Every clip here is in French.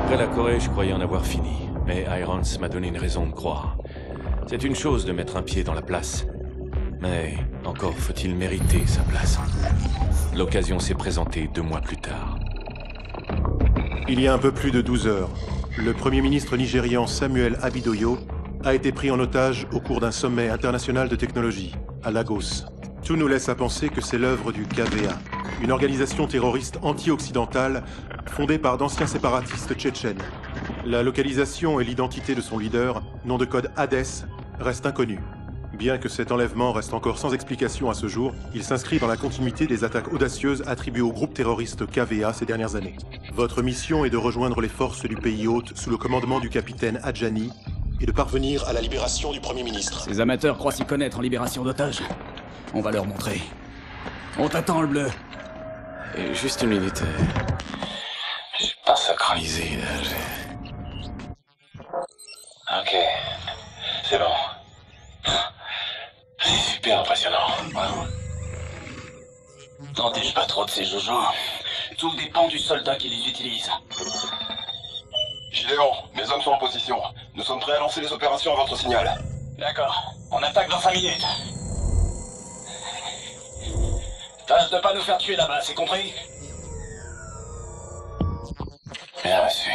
Après la Corée, je croyais en avoir fini. Mais Irons m'a donné une raison de croire. C'est une chose de mettre un pied dans la place. Mais encore faut-il mériter sa place. L'occasion s'est présentée 2 mois plus tard. Il y a un peu plus de 12 heures, le Premier ministre nigérian Samuel Abidoyo a été pris en otage au cours d'un sommet international de technologie, à Lagos. Tout nous laisse à penser que c'est l'œuvre du KVA, une organisation terroriste anti-occidentale fondée par d'anciens séparatistes tchétchènes. La localisation et l'identité de son leader, nom de code Hades, restent inconnus. Bien que cet enlèvement reste encore sans explication à ce jour, il s'inscrit dans la continuité des attaques audacieuses attribuées au groupe terroriste KVA ces dernières années. Votre mission est de rejoindre les forces du pays hôte sous le commandement du capitaine Adjani et de parvenir à la libération du Premier ministre. Ces amateurs croient s'y connaître en libération d'otages. On va leur montrer. On t'attend, le bleu. Et juste une minute. J'ai pas sacralisé, là. Ok. C'est bon. C'est super impressionnant. T'en dis pas trop de ces jojos. Tout dépend du soldat qui les utilise. Gideon, mes hommes sont en position. Nous sommes prêts à lancer les opérations à votre signal. D'accord. On attaque dans 5 minutes. Tâche de pas nous faire tuer là-bas, c'est compris? Bien reçu.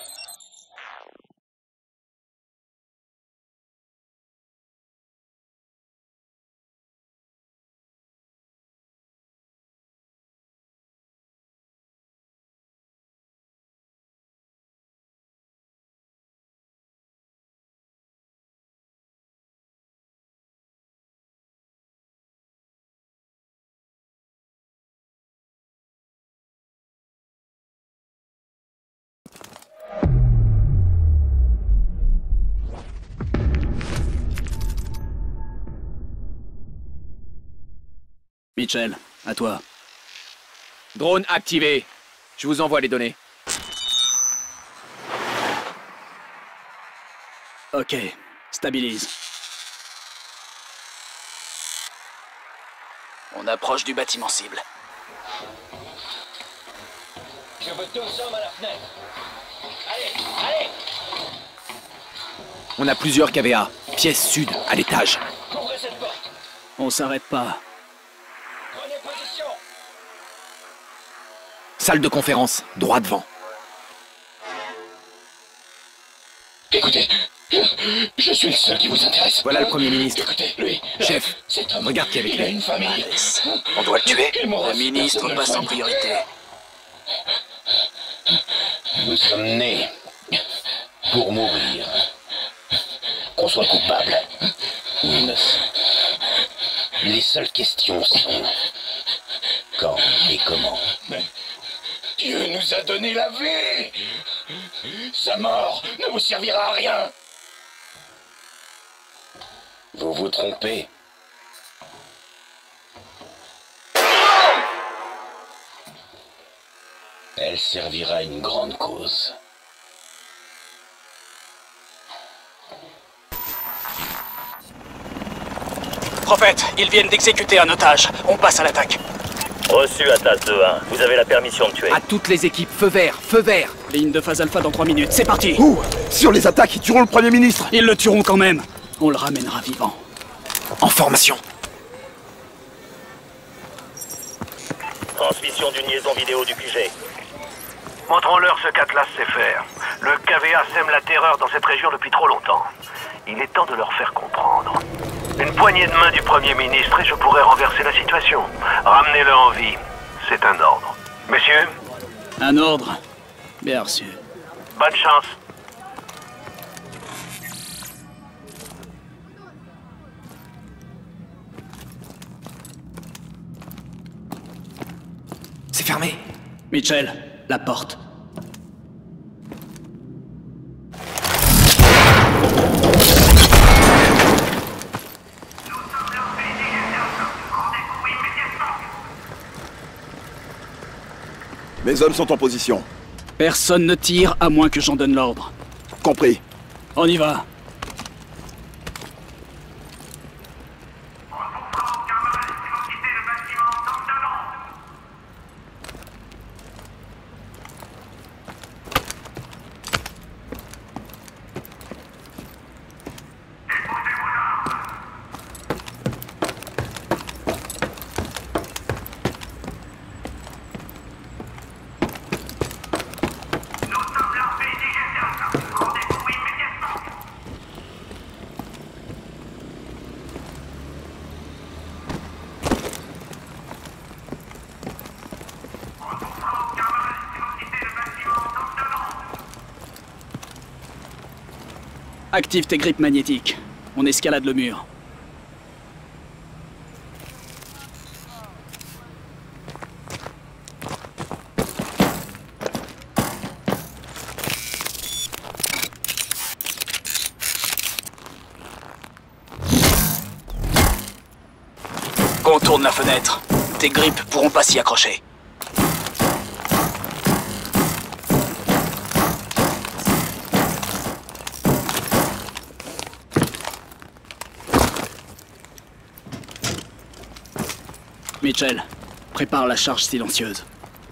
Mitchell, à toi. Drone activé. Je vous envoie les données. Ok, stabilise. On approche du bâtiment cible. Je veux 2 hommes à la fenêtre. Allez, allez! On a plusieurs KVA. Pièce sud, à l'étage. Couvrez cette porte. On s'arrête pas. Prenez position. Salle de conférence, droit devant. Écoutez, je suis le seul qui vous intéresse. Voilà le Premier ministre. Écoutez, lui. Chef, cet homme, regarde qui est avec il a lui. une famille. On doit le tuer. Il m'aura Le ministre personne ne passe le en soigne. priorité. Nous sommes nés pour mourir. Qu'on soit coupable ou innocent. Les seules questions sont quand et comment. Mais Dieu nous a donné la vie. Sa mort ne vous servira à rien. Vous vous trompez. Elle servira à une grande cause. Prophète, ils viennent d'exécuter un otage. On passe à l'attaque. Reçu, Atas 2-1. Vous avez la permission de tuer. À toutes les équipes, feu vert, feu vert. Ligne de phase alpha dans 3 minutes, c'est parti. Si on les attaque, ils tueront le Premier ministre. Ils le tueront quand même. On le ramènera vivant. En formation. Transmission d'une liaison vidéo du QG. Montrons-leur ce qu'Atlas sait faire. Le KVA sème la terreur dans cette région depuis trop longtemps. Il est temps de leur faire comprendre. Une poignée de main du Premier ministre et je pourrais renverser la situation. Ramenez-le en vie. C'est un ordre. Messieurs, Un ordre. Bien reçu. bonne chance. C'est fermé. Mitchell, la porte. Mes hommes sont en position. Personne ne tire à moins que j'en donne l'ordre. Compris. On y va. Active tes grippes magnétiques. On escalade le mur. Contourne la fenêtre. Tes grippes pourront pas s'y accrocher. Mitchell, prépare la charge silencieuse.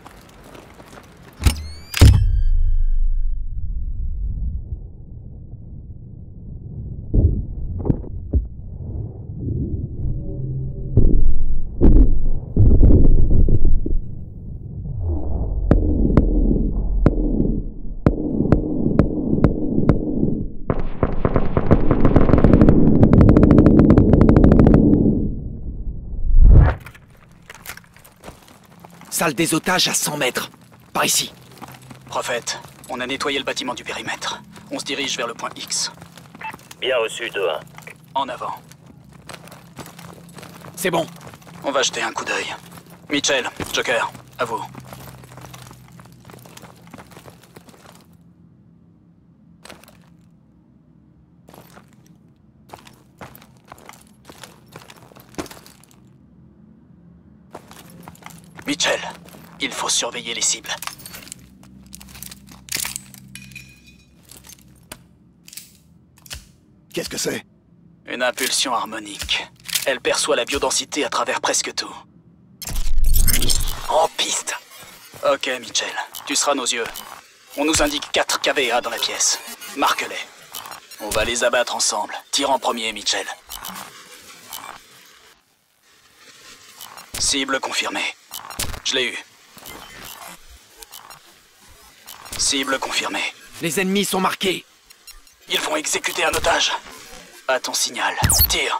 Salle des otages à 100 mètres. Par ici. Prophète, on a nettoyé le bâtiment du périmètre. On se dirige vers le point X. Bien reçu, 2-1. En avant. C'est bon. On va jeter un coup d'œil. Mitchell, Joker, à vous. Mitchell, il faut surveiller les cibles. Qu'est-ce que c'est? Une impulsion harmonique. Elle perçoit la biodensité à travers presque tout. En piste. Ok, Mitchell, tu seras nos yeux. On nous indique 4 KVA dans la pièce. Marque-les. On va les abattre ensemble. Tire en premier, Mitchell. Cible confirmée. Je l'ai eu. Cible confirmée. Les ennemis sont marqués. Ils vont exécuter un otage. À ton signal. Tire.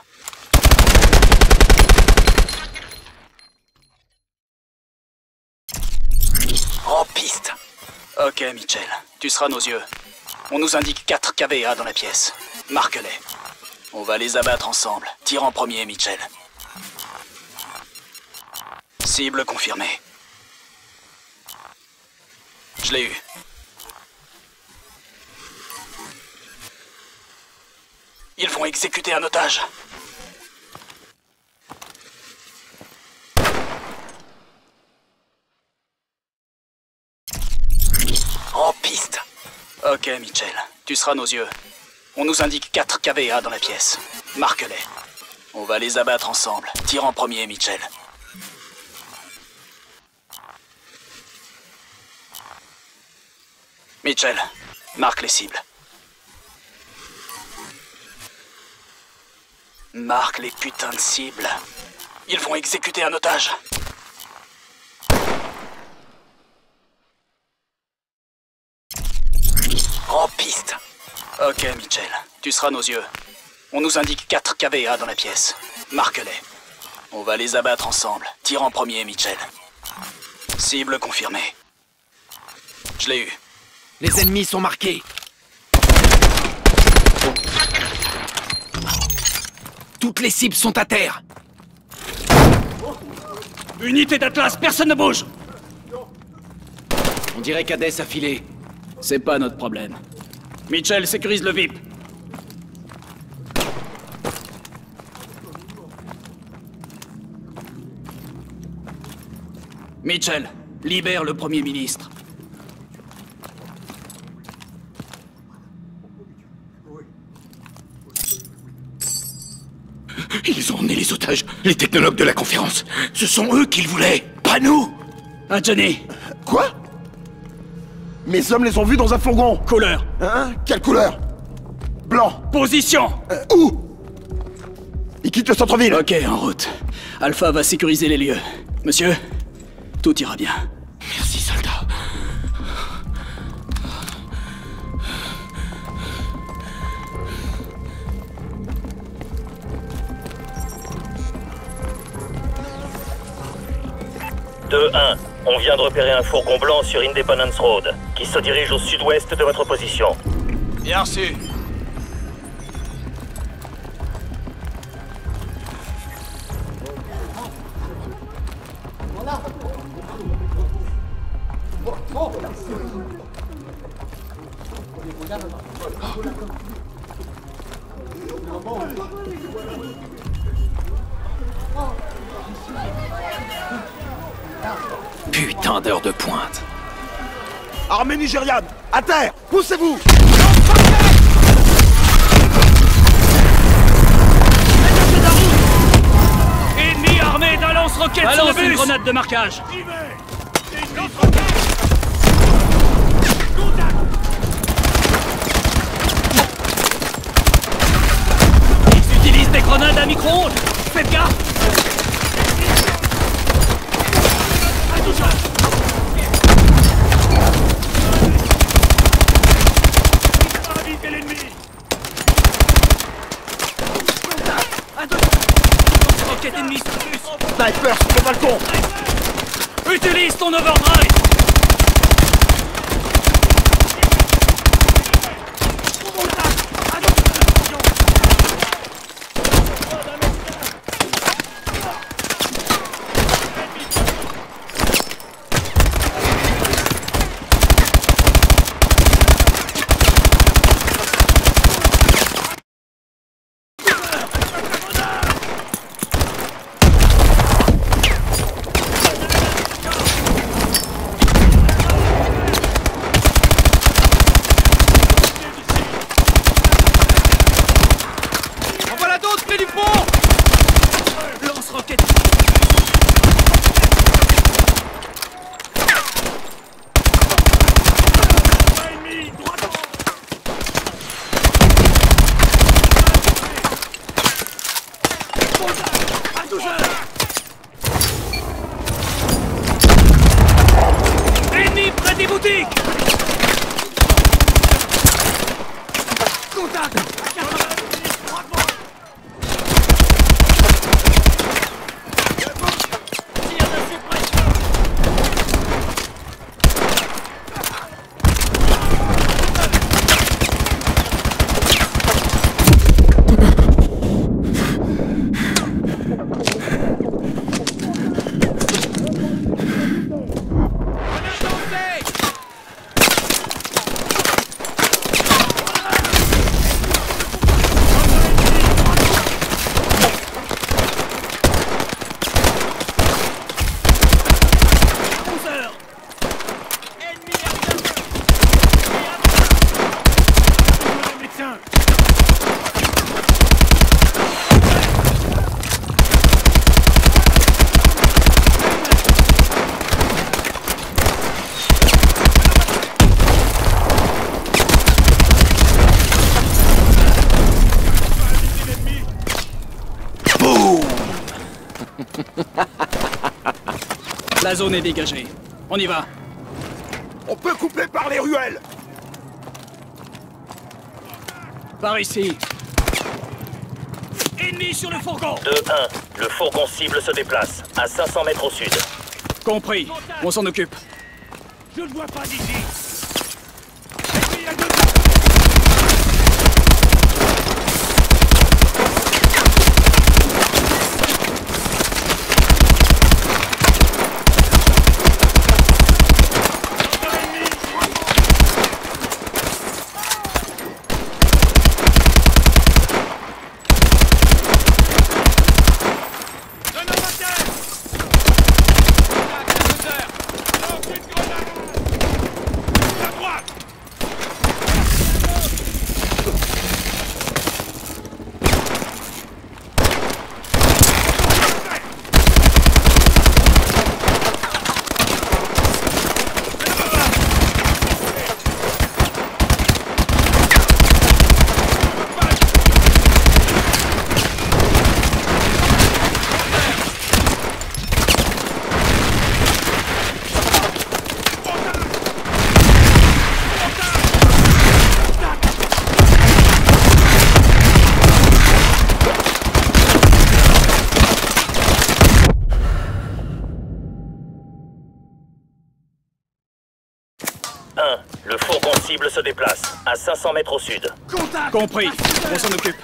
En piste. Ok, Mitchell. Tu seras nos yeux. On nous indique 4 KVA dans la pièce. Marque-les. On va les abattre ensemble. Tire en premier, Mitchell. Cible confirmée. Je l'ai eu. Ils vont exécuter un otage. En piste. Ok, Mitchell. Tu seras nos yeux. On nous indique 4 KVA dans la pièce. Marque-les. On va les abattre ensemble. Tire en premier, Mitchell. Mitchell, marque les cibles. Marque les putains de cibles. Ils vont exécuter un otage. En piste. Ok, Mitchell. Tu seras nos yeux. On nous indique 4 KVA dans la pièce. Marque-les. On va les abattre ensemble. Tire en premier, Mitchell. Cible confirmée. Je l'ai eu. Les ennemis sont marqués. Toutes les cibles sont à terre. Unité d'Atlas, personne ne bouge. On dirait qu'Hadès a filé. C'est pas notre problème. Mitchell, sécurise le VIP. Mitchell, libère le Premier ministre. Ils ont emmené les otages, les technologues de la conférence. Ce sont eux qu'ils voulaient, pas nous. Ah, Johnny. Quoi? Mes hommes les ont vus dans un fourgon. Couleur. Hein? Quelle couleur? Blanc. Position. Où? Ils quittent le centre-ville. Ok, en route. Alpha va sécuriser les lieux. Monsieur, tout ira bien. Merci, soldat. On vient de repérer un fourgon blanc sur Independence Road, qui se dirige au sud-ouest de votre position. Bien reçu. Putain d'heure de pointe. Armée nigériane, à terre, poussez-vous! Ennemi armé d'un lance-roquette sur le Balance bus. une grenade de marquage. Ils utilisent des grenades à micro-ondes. Faites gaffe. Évitez l'ennemi. Lance-roquette ennemi sur le bus. Sniper sur le balcon! Utilise ton overdrive. Lance-roquette. Ennemi près des boutiques. Contact. La zone est dégagée. On y va. On peut couper par les ruelles! Par ici. Ennemi sur le fourgon. 2-1. Le fourgon cible se déplace. À 500 mètres au sud. Compris. On s'en occupe. Je ne vois pas d'ici. Le fourgon cible se déplace. À 500 mètres au sud. Contact. Compris. On s'en occupe.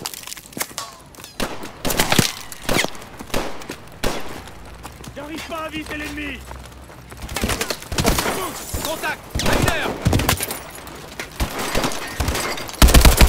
J'arrive pas à viser l'ennemi. Contact. Acteur.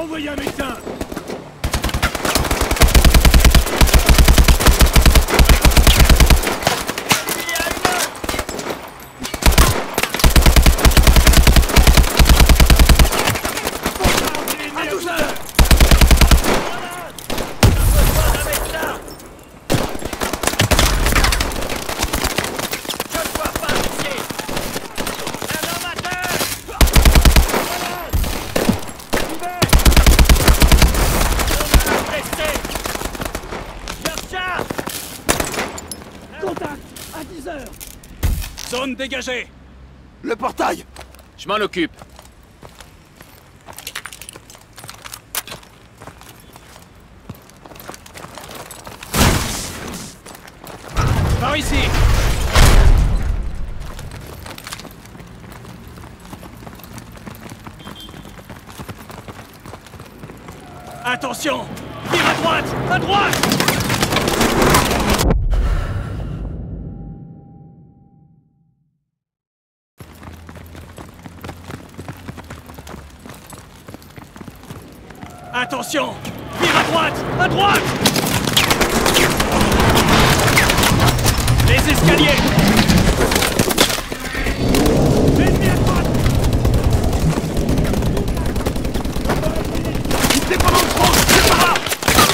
Envoyez un médecin! Zone dégagée! Le portail! Je m'en occupe. Par ici! Attention! Tire à droite! À droite! Attention! Tire à droite! À droite! Les escaliers! Ennemi à droite! C'est pas dans le front! C'est par là!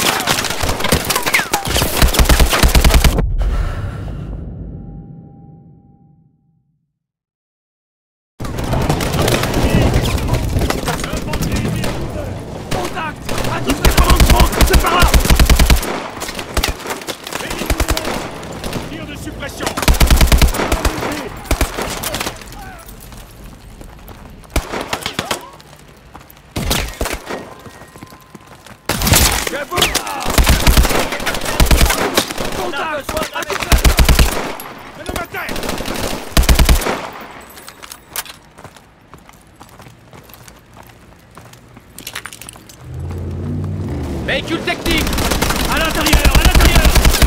Véhicule technique! À l'intérieur! À l'intérieur!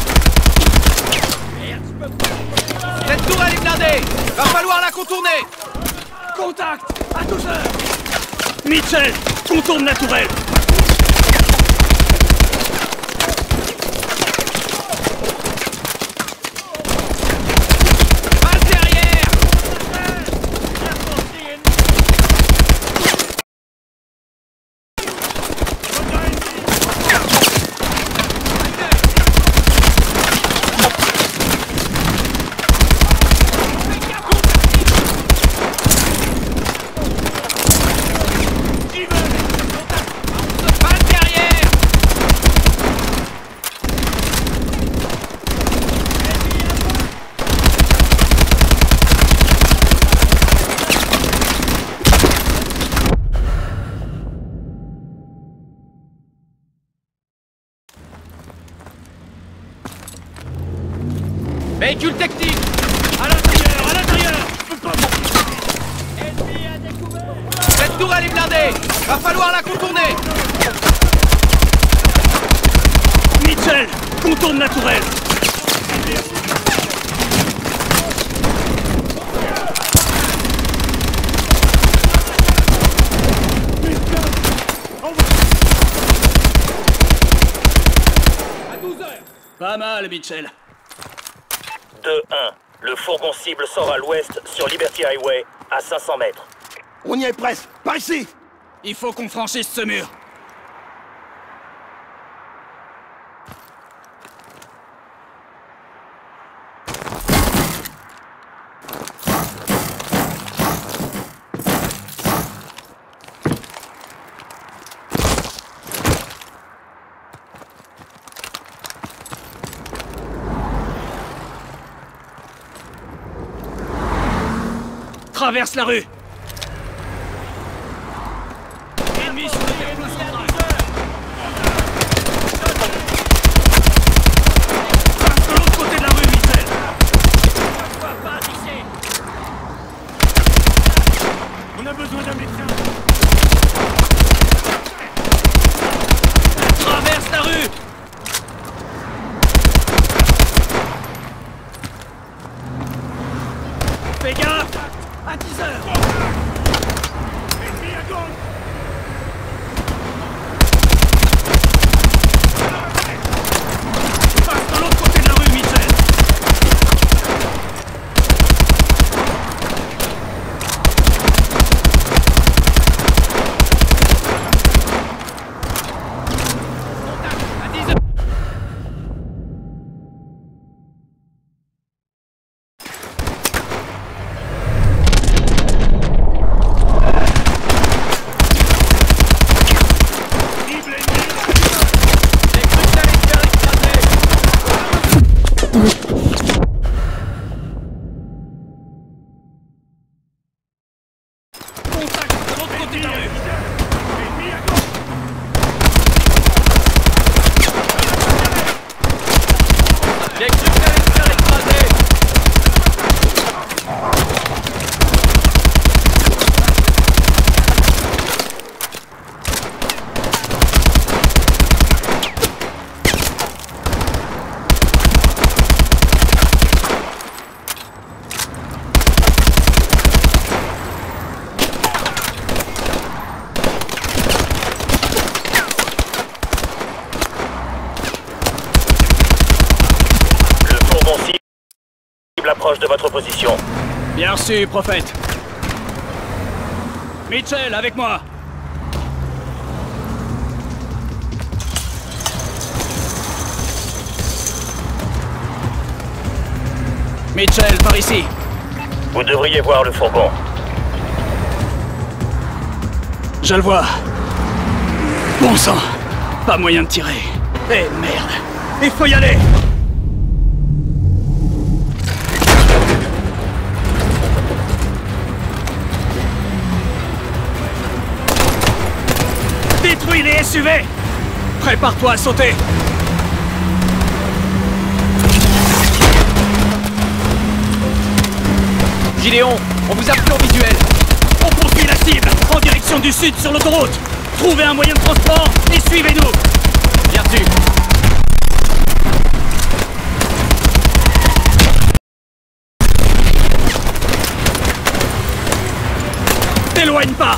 Cette tourelle est blindée! Va falloir la contourner! Contact! À 12 heures! Mitchell! Contourne la tourelle! Balle derrière! Balle derrière! Véhicule technique! À l'intérieur! À l'intérieur! Cette tourelle est blindée! Va falloir la contourner! Mitchell! Contourne la tourelle! Pas mal, Mitchell. 2-1. Le fourgon cible sort à l'ouest sur Liberty Highway, à 500 mètres. On y est presque! Par ici! Il faut qu'on franchisse ce mur. Traverse la rue. Ennemi sur le terrain central. Passe de l'autre côté de la rue, Mitchell. On a besoin d'un médecin! Traverse la rue. Fais gaffe. À 10 heures. proche de votre position. Bien reçu, prophète. Mitchell, avec moi. Mitchell, par ici. Vous devriez voir le fourgon. Je le vois. Bon sang. Pas moyen de tirer. Eh merde. Il faut y aller. Détruis les SUV. Prépare-toi à sauter. Gideon, on vous a plus en visuel. On poursuit la cible en direction du sud sur l'autoroute. Trouvez un moyen de transport et suivez-nous. Bien reçu. T'éloigne pas.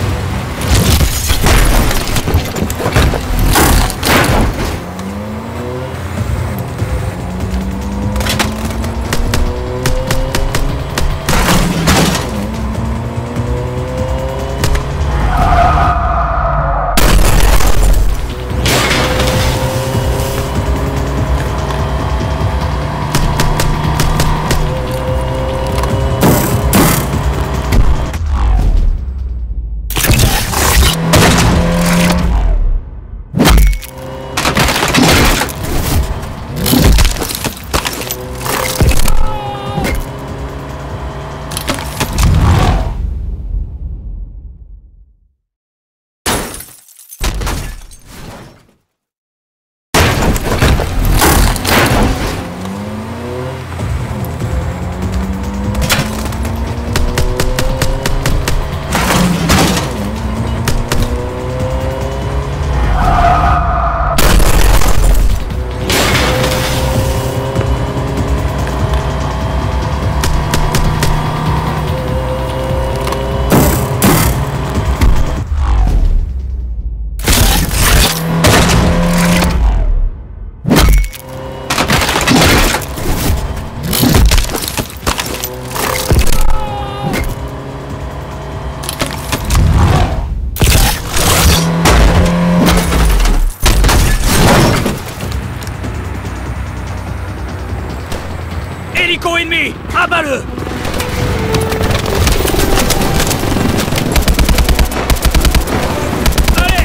Hélico ennemi! Abat-le! Allez!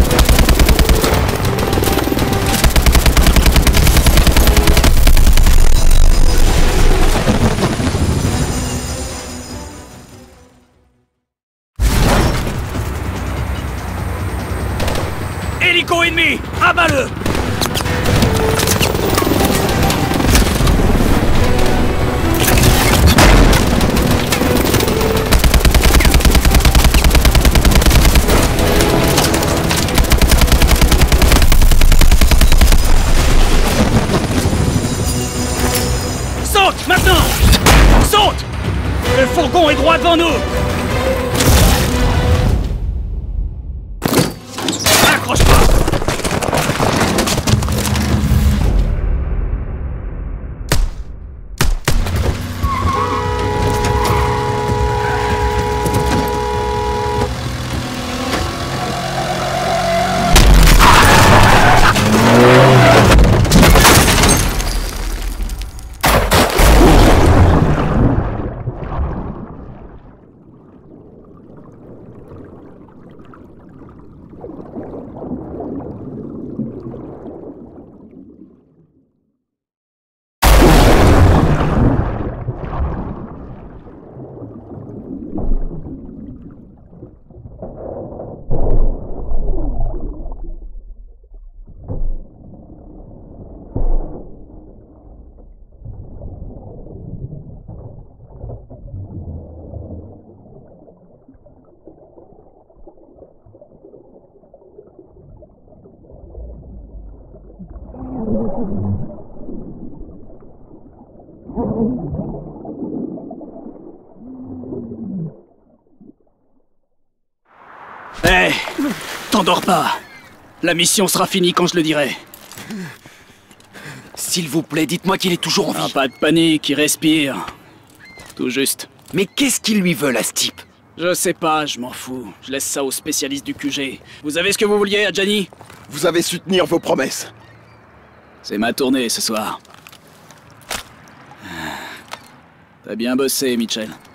Hélico ennemi! Abat-le! Maintenant! Saute! Le fourgon est droit devant nous! Accroche-toi! Hé, t'endors pas. La mission sera finie quand je le dirai. S'il vous plaît, dites-moi qu'il est toujours en vie. Pas de panique, il respire. Tout juste. Mais qu'est-ce qu'ils lui veulent à ce type? Je sais pas, je m'en fous. Je laisse ça aux spécialistes du QG. Vous avez ce que vous vouliez, Adjani? Vous avez su tenir vos promesses. C'est ma tournée ce soir. T'as bien bossé, Mitchell.